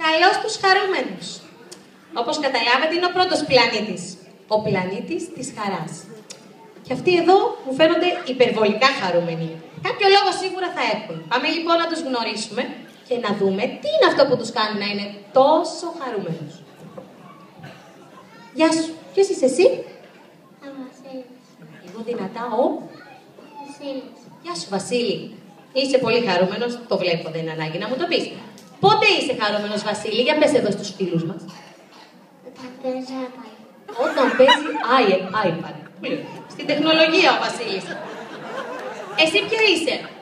Καλώς τους χαρούμενους. Όπως καταλάβετε, είναι ο πρώτος πλανήτης. Ο πλανήτης της χαράς. Και αυτοί εδώ μου φαίνονται υπερβολικά χαρούμενοι. Κάποιο λόγο σίγουρα θα έχουν. Πάμε λοιπόν να τους γνωρίσουμε και να δούμε τι είναι αυτό που τους κάνει να είναι τόσο χαρούμενους. Γεια σου. Ποιος είσαι εσύ? Ο Βασίλης. Λίγο δυνατά, ο Βασίλης. Γεια σου, Βασίλη. Είσαι πολύ χαρούμενος, το βλέπω, δεν είναι ανάγκη να μου το πεις. Πότε είσαι χαρούμενος, Βασίλη? Για πες εδώ στους φίλους μας. Όταν παίζει iPad. Όταν παίζει iPad. Στη τεχνολογία ο Βασίλης. Εσύ ποιο είσαι?